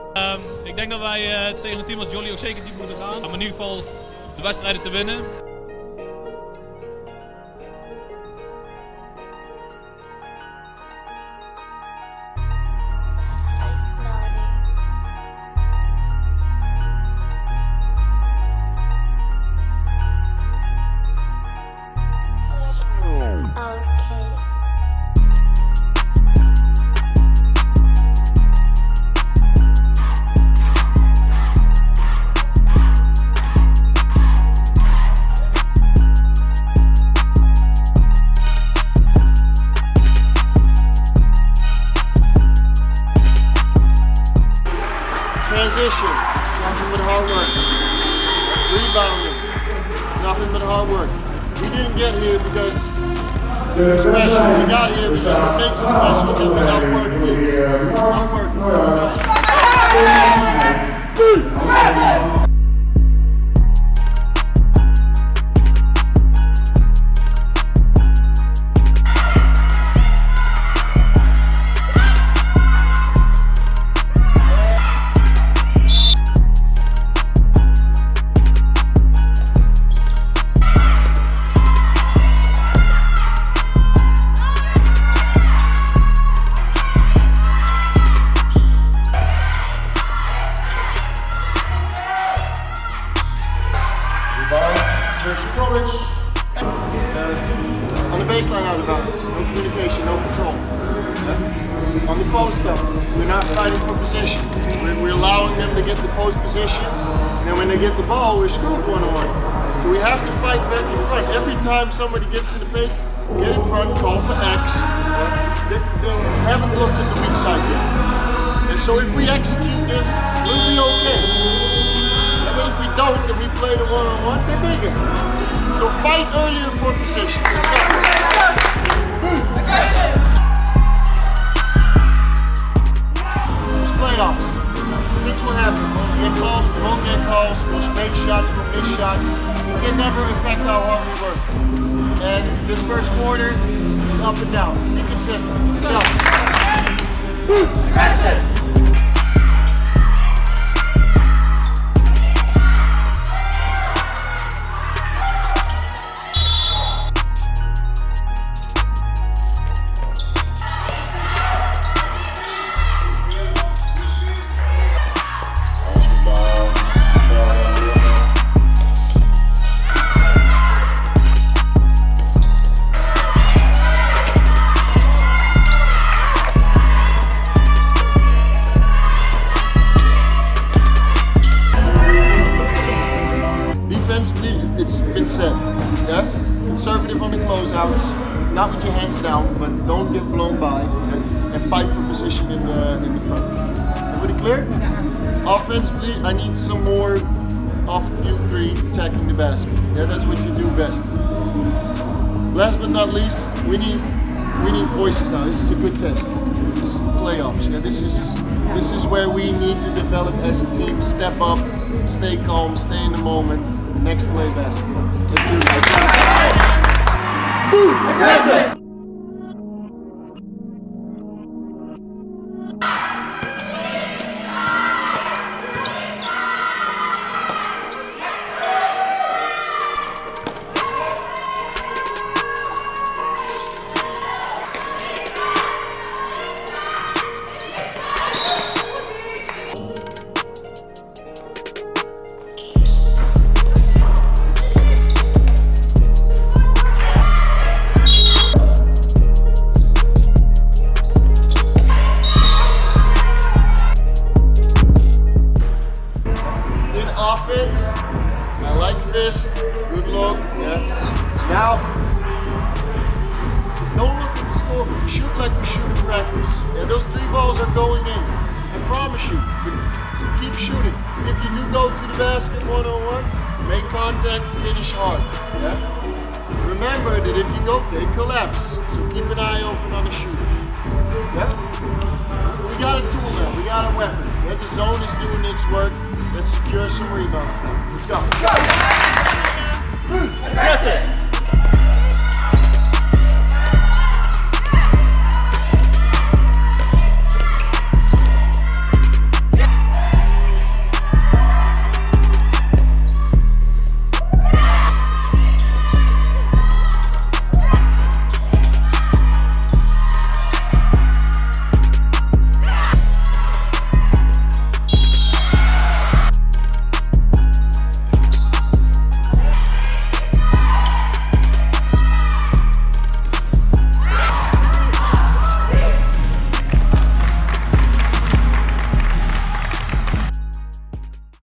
Ik denk dat wij tegen een team als Jolly ook zeker diep moeten gaan. Om in ieder geval de wedstrijden te winnen. Transition, nothing but hard work. Rebounding, nothing but hard work. We didn't get here because we're special. We got here because what makes us special is that we outwork teams. Outwork. On the baseline out of bounds, no communication, no control. On the post up, we're not fighting for position. We're allowing them to get the post position, and then when they get the ball, we're screwed one-on-one. So we have to fight back in front. Every time somebody gets in the paint, get in front, call for X. They haven't looked at the weak side yet. And so if we execute this, we'll be okay. But if we don't, and we play the one-on-one, they're bigger. So fight earlier for position. Let's go. It's playoffs. Things will happen. We'll get calls, we won't get calls, we'll make shots, we'll miss shots. It can never affect how hard we work. And this first quarter is up and down. Be consistent. Let's go. That's it. It's been said, yeah? Conservative on the closeouts, not with your hands down, but don't get blown by, and fight for position in the front. Everybody clear? Offensively, I need some more off of you three attacking the basket. Yeah, that's what you do best. Last but not least, we need voices now. This is a good test. This is the playoffs. Yeah, this is where we need to develop as a team, step up, stay calm, stay in the moment. Next play basketball. Let's do it. Aggressive! Offense, I like fist, good look, yeah. Now, don't look at the score, shoot like we shoot in practice. Yeah, those 3 balls are going in, I promise you, but keep shooting. If you do go to the basket one-on-one, make contact, finish hard, yeah. Remember that if you go, they collapse, so keep an eye open on the shooter, yeah. We got a tool now, we got a weapon, yeah. The zone is doing its work. Let's secure some rebounds now. Let's go. Aggressive!